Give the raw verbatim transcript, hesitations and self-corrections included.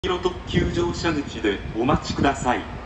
黄色特急乗車口でお待ちください。